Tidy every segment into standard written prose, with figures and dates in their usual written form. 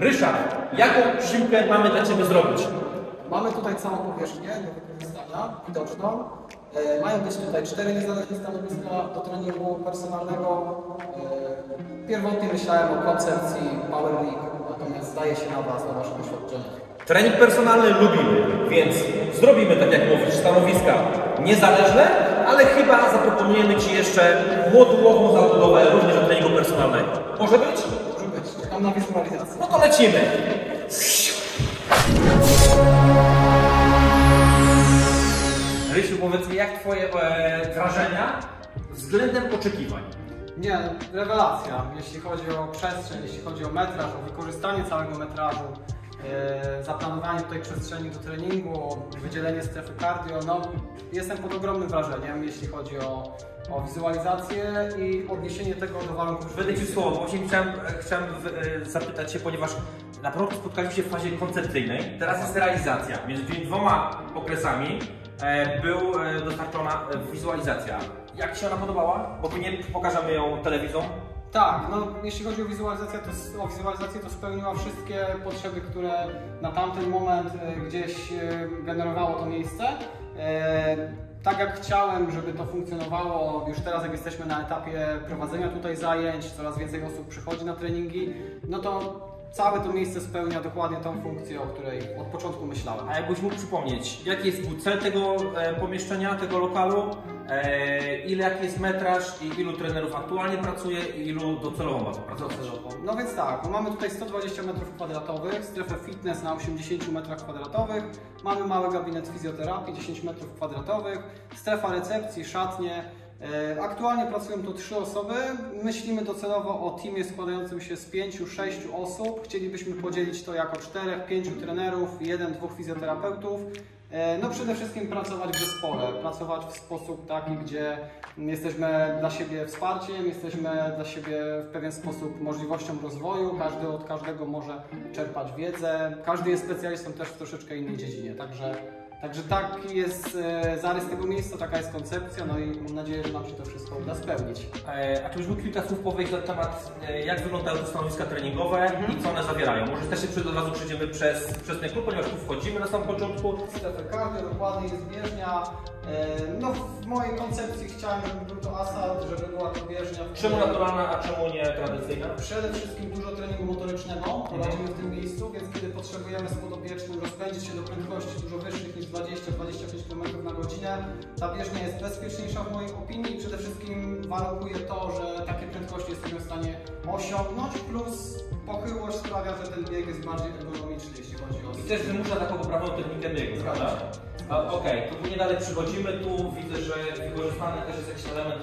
Ryszard, jaką siłkę mamy dla Ciebie zrobić? Mamy tutaj całą powierzchnię do wykorzystania, widoczną. Mają być tutaj 4 niezależne stanowiska do treningu personalnego. Pierwotnie myślałem o koncepcji Power League, natomiast zdaje się na Was, na Wasze doświadczenie. Trening personalny lubimy, więc zrobimy, tak jak mówisz, stanowiska niezależne, ale chyba zaproponujemy Ci jeszcze modułową zabudowę również do treningu personalnego. Może być? Może być, czekam na wizualizację. No to lecimy! Rysiu, powiedz mi, jak Twoje wrażenia względem oczekiwań? Nie, rewelacja, jeśli chodzi o przestrzeń, jeśli chodzi o metraż, o wykorzystanie całego metrażu, zaplanowanie tutaj przestrzeni do treningu, wydzielenie strefy cardio, no jestem pod ogromnym wrażeniem, jeśli chodzi o wizualizację i odniesienie tego do warunków. Będę Ci słowo, właśnie chciałem zapytać się, ponieważ na początku spotkaliśmy się w fazie koncepcyjnej, teraz jest realizacja. Między tymi dwoma okresami był dostarczona wizualizacja. Jak Ci się ona podobała? Bo nie pokażemy ją telewizją. Tak, no jeśli chodzi o wizualizację, to spełniła wszystkie potrzeby, które na tamten moment gdzieś generowało to miejsce. Tak jak chciałem, żeby to funkcjonowało, już teraz jak jesteśmy na etapie prowadzenia tutaj zajęć, coraz więcej osób przychodzi na treningi, no to całe to miejsce spełnia dokładnie tą funkcję, o której od początku myślałem. A jakbyś mógł przypomnieć, jaki jest cel tego pomieszczenia, tego lokalu, jaki jest metraż i ilu trenerów aktualnie pracuje i ilu docelowo ma pracować? No więc tak, mamy tutaj 120 m2, strefę fitness na 80 m2, mamy mały gabinet fizjoterapii 10 m2, strefa recepcji, szatnie. Aktualnie pracują tu 3 osoby. Myślimy docelowo o teamie składającym się z 5-6 osób. Chcielibyśmy podzielić to jako 4-5 trenerów, 1-2 fizjoterapeutów. No przede wszystkim pracować w zespole, pracować w sposób taki, gdzie jesteśmy dla siebie wsparciem, jesteśmy dla siebie w pewien sposób możliwością rozwoju, każdy od każdego może czerpać wiedzę, każdy jest specjalistą też w troszeczkę innej dziedzinie, także taki jest zarys tego miejsca, taka jest koncepcja, no i mam nadzieję, że nam się to wszystko uda spełnić. A tu już mógł kilka słów powiedzieć na temat, jak wyglądają te stanowiska treningowe i co one zawierają. Może też się od razu przejdziemy przez ten klub, ponieważ tu wchodzimy na samym początku. Strefę cardio, dokładnie jest bieżnia. No w mojej koncepcji chciałem, żeby był to asalt, żeby była to bieżnia. Czemu naturalna, a czemu nie tradycyjna? Przede wszystkim dużo treningu motorycznego prowadzimy w tym miejscu, więc kiedy potrzebujemy z podopiecznym rozpędzić się do prędkości dużo wyższych niż 20-25 km na godzinę, ta bieżnia jest bezpieczniejsza w mojej opinii i przede wszystkim warunkuje to, że takie prędkości jesteśmy w stanie osiągnąć, plus pochyłość sprawia, że ten bieg jest bardziej ergonomiczny, jeśli chodzi o... I też wymusza taką poprawną technikę biegu, prawda? Okej, to tu nie dalej przychodzimy, tu widzę, że wykorzystany też jest jakiś element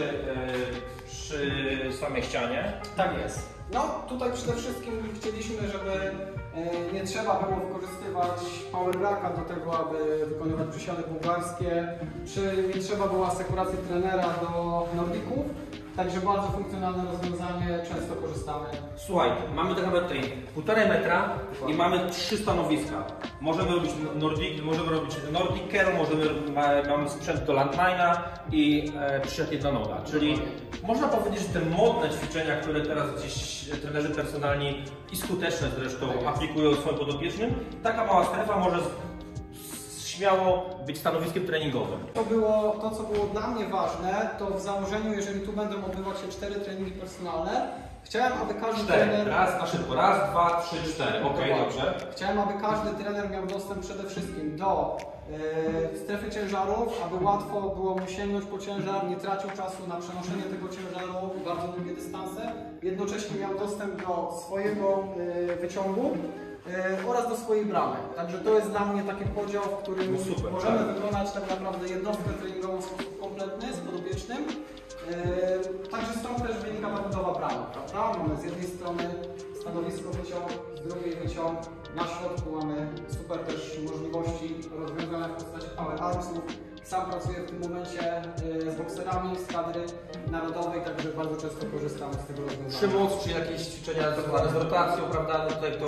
przy samej ścianie. Tak jest. No tutaj przede wszystkim chcieliśmy, żeby nie trzeba było wykorzystywać power racka do tego, aby wykonywać przysiady bułgarskie, czy nie trzeba było asekuracji trenera do nordików. Także bardzo funkcjonalne rozwiązanie, często korzystamy. Słuchaj, mamy tak naprawdę tutaj 1,5 metra i mamy 3 stanowiska. Możemy robić Nordic Care, mamy sprzęt do landmina i przysiad jedna noga. Czyli można powiedzieć, że te modne ćwiczenia, które teraz gdzieś trenerzy personalni i skuteczne zresztą aplikują swoim podopiecznym, taka mała strefa może śmiało być stanowiskiem treningowym. To, co było dla mnie ważne, to w założeniu, jeżeli tu będą odbywać się 4 treningi personalne, chciałem, aby każdy trener... Raz na szybko. Raz, 2, 3, 4. Okej, dobrze. Chciałem, aby każdy trener miał dostęp przede wszystkim do strefy ciężarów, aby łatwo było mu sięgnąć po ciężar, nie tracił czasu na przenoszenie tego ciężaru bardzo długie dystanse. Jednocześnie miał dostęp do swojego wyciągu oraz do swojej bramy. Także to jest dla mnie taki podział, w którym możemy wykonać tak naprawdę jednostkę treningową w sposób kompletny, z podopiecznym. Także stąd też wynika ta budowa bramy, prawda? Mamy z jednej strony stanowisko wyciąg, z drugiej wyciąg. Na środku mamy super też możliwości rozwiązane w postaci power armsów, Sam pracuję w tym momencie z bokserami z kadry narodowej, także bardzo często korzystam z tego rozwiązania. Przymoc, czy jakieś ćwiczenia związane z rotacją, prawda? No tutaj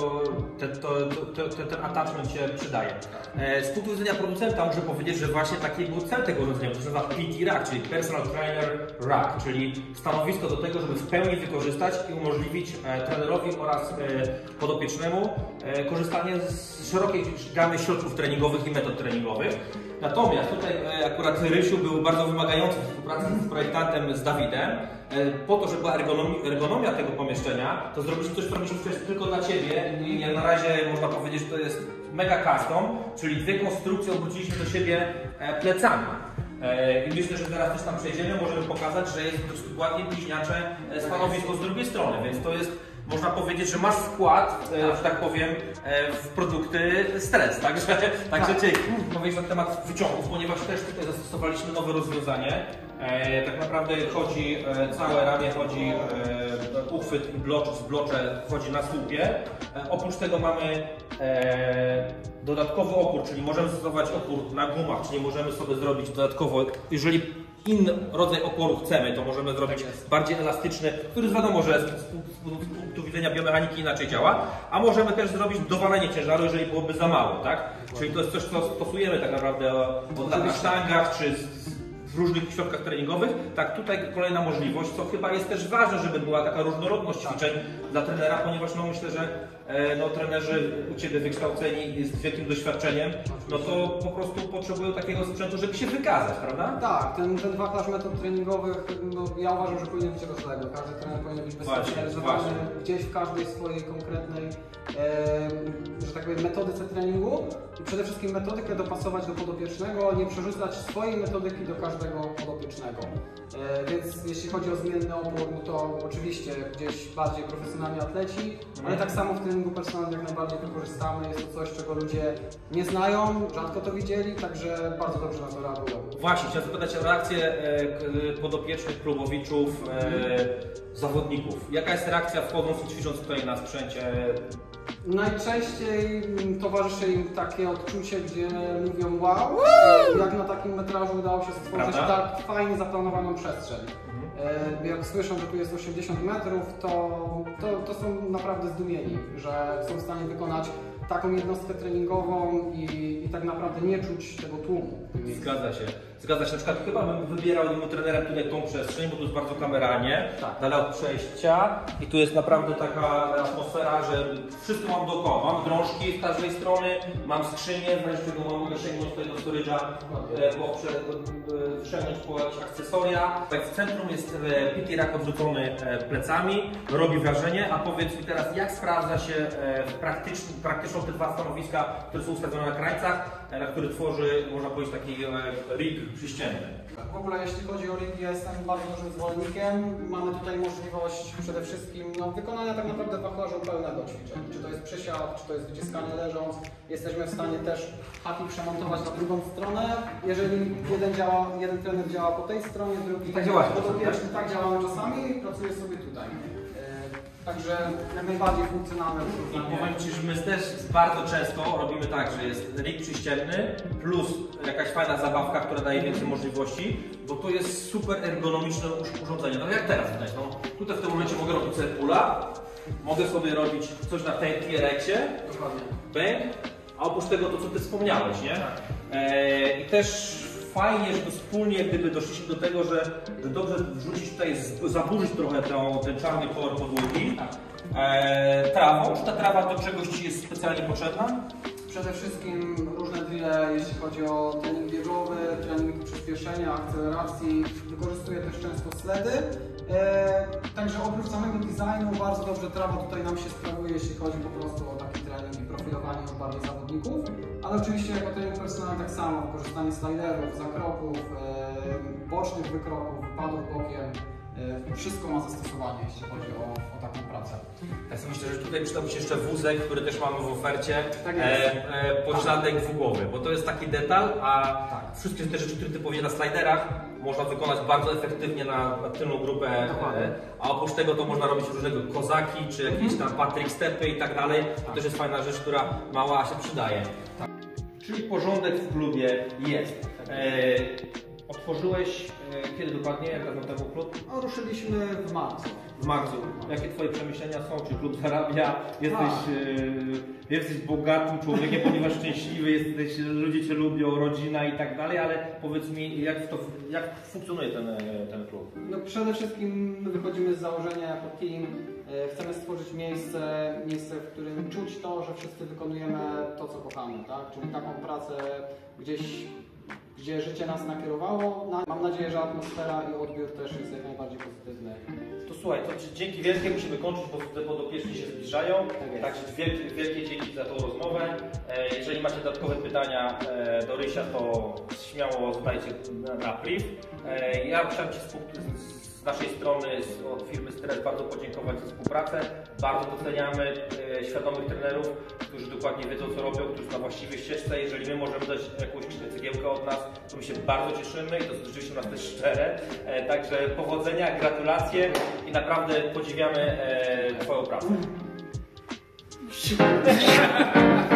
ten attachment się przydaje. Z punktu widzenia producenta muszę powiedzieć, że właśnie taki był cel tego rozwiązania. To się nazywa PT Rack, czyli Personal Trainer Rack, czyli stanowisko do tego, żeby w pełni wykorzystać i umożliwić trenerowi oraz podopiecznemu korzystanie z szerokiej gamy środków treningowych i metod treningowych. Natomiast tutaj akurat Rysiu był bardzo wymagający w współpracy z projektantem, z Dawidem, po to, żeby była ergonomia tego pomieszczenia, to zrobiliśmy coś, co robiliśmy tylko dla Ciebie i na razie można powiedzieć, że to jest mega custom, czyli dwie konstrukcje obróciliśmy do siebie plecami. I myślę, że teraz też tam przejdziemy, możemy pokazać, że jest dokładnie bliźniacze stanowisko z drugiej strony, więc to jest, można powiedzieć, że masz wkład, że tak powiem, w produkty stres, także Cię powiedzieć na temat wyciągów, ponieważ też tutaj zastosowaliśmy nowe rozwiązanie. Tak naprawdę chodzi, całe ramię chodzi, uchwyt i zblocze wchodzi na słupie. Oprócz tego mamy dodatkowy opór, czyli możemy stosować opór na gumach, czyli możemy sobie zrobić dodatkowo, jeżeli inny rodzaj oporu chcemy, to możemy zrobić bardziej elastyczny, który wiadomo, że z punktu widzenia biomechaniki inaczej działa, a możemy też zrobić dowalenie ciężaru, jeżeli byłoby za mało, tak? Czyli to jest coś, co stosujemy tak naprawdę na sztangach czy w różnych środkach treningowych. Tak, tutaj kolejna możliwość, co chyba jest też ważne, żeby była taka różnorodność ćwiczeń dla trenera, ponieważ no myślę, że trenerzy u Ciebie wykształceni z wielkim doświadczeniem, no to po prostu potrzebują takiego sprzętu, żeby się wykazać, prawda? Tak, ten wachlarz metod treningowych, no, ja uważam, że powinien być rozległy. Każdy trener powinien być wyspecjalizowany gdzieś w każdej swojej konkretnej, że tak powiem, metodyce treningu i przede wszystkim metodykę dopasować do podopiecznego, nie przerzucać swojej metodyki do każdego podopiecznego. Więc jeśli chodzi o zmienny opór, no to oczywiście gdzieś bardziej profesjonalni atleci, ale tak samo w treningu personalnym jak najbardziej wykorzystamy. Jest to coś, czego ludzie nie znają, rzadko to widzieli, także bardzo dobrze na to reagują. Właśnie, chciałem zapytać o reakcję podopiecznych, klubowiczów, zawodników. Jaka jest reakcja wchodząc i ćwicząc tutaj na sprzęcie? Najczęściej towarzyszy im takie odczucie, gdzie mówią wow, jak na takim metrażu udało się stworzyć tak fajnie zaplanowaną przestrzeń. Jak słyszą, że tu jest 80 metrów, to są naprawdę zdumieni, że są w stanie wykonać taką jednostkę treningową i tak naprawdę nie czuć tego tłumu. Zgadza się. Na przykład chyba bym wybierał trenerem tutaj tą przestrzeń, bo tu jest bardzo kameralnie, dalej od przejścia i tu jest naprawdę taka atmosfera, że wszystko mam dookoła. Mam drążki z każdej strony, mam skrzynię, wreszcie mogę sięgnąć tutaj do storage'a, sięgnąć po jakieś akcesoria. Tak w centrum jest PT Rack odwrócony plecami, robi wrażenie, a powiedz mi teraz, jak sprawdza się praktyczną te dwa stanowiska, które są ustawione na krańcach, na który tworzy, można powiedzieć, taki rig przyścienny. W ogóle jeśli chodzi o rig, ja jestem bardzo dużym zwolennikiem. Mamy tutaj możliwość przede wszystkim wykonania tak naprawdę wachlarza pełnego ćwiczeń. Czy to jest przysiad, czy to jest wyciskanie leżąc. Jesteśmy w stanie też haki przemontować na drugą stronę. Jeżeli jeden trener działa po tej stronie, drugi tak działamy czasami, pracuje sobie tutaj. Także jak najbardziej funkcjonalne rozwiązanie. Powiem Ci, że my też bardzo często robimy tak, że jest rig przyścienny plus jakaś fajna zabawka, która daje więcej możliwości, bo to jest super ergonomiczne urządzenie. No jak teraz widać, tutaj w tym momencie mogę robić sobie pulla, mogę sobie robić coś na tej TRX-ie, bang, a oprócz tego to, co Ty wspomniałeś, nie? I też fajnie, żeby wspólnie gdyby doszliśmy do tego, że dobrze wrzucić tutaj, zaburzyć trochę ten czarny kolor podłogi trawą. Czy ta trawa do czegoś Ci jest specjalnie potrzebna? Przede wszystkim różne drille, jeśli chodzi o trening biegowy, trening przyspieszenia, akceleracji. Wykorzystuję też często sledy. Także oprócz samego designu bardzo dobrze trawa tutaj nam się sprawuje, jeśli chodzi po prostu o taki trening i profilowanie już bardziej zawodników. Ale oczywiście jako trening personalny tak samo, wykorzystanie sliderów, zakroków, bocznych wykroków, wypadów bokiem. Wszystko ma zastosowanie, jeśli chodzi o taką pracę. Ja sobie myślę, że tutaj przydałby się jeszcze wózek, który też mamy w ofercie, podśladek dwugłowy, bo to jest taki detal, a wszystkie te rzeczy, które Ty powiedziałeś na sliderach, można wykonać bardzo efektywnie na tylną grupę, a oprócz tego to można robić różnego kozaki, czy jakieś tam Patrick stepy i tak dalej. To też jest fajna rzecz, która mała się przydaje. Czyli porządek w klubie jest. Otworzyłeś kiedy dokładnie? Jak dawno temu klub? No, ruszyliśmy w marcu. W marcu. Jakie Twoje przemyślenia są? Czy klub zarabia? Jesteś bogatym człowiekiem, ponieważ szczęśliwy jesteś, ludzie Cię lubią, rodzina i tak dalej, ale powiedz mi, jak funkcjonuje ten klub? No, przede wszystkim my wychodzimy z założenia jako team. Chcemy stworzyć miejsce, w którym czuć to, że wszyscy wykonujemy to, co kochamy, tak? Czyli taką pracę gdzie życie nas nakierowało. Mam nadzieję, że atmosfera i odbiór też jest jak najbardziej pozytywny. To słuchaj, to dzięki wielkie, musimy kończyć, bo podopieczni się zbliżają. Także wielkie dzięki za tą rozmowę. Jeżeli macie dodatkowe pytania do Rysia, to śmiało zadajcie na priv. Ja chciałem Ci z naszej strony, od firmy Stres, bardzo podziękować za współpracę. Bardzo doceniamy świadomych trenerów, którzy dokładnie wiedzą, co robią, którzy są na właściwej ścieżce. Jeżeli my możemy dać jakąś cegiełkę od nas, to my się bardzo cieszymy i to rzeczywiście u nas też szczere. Także powodzenia, gratulacje i naprawdę podziwiamy Twoją pracę.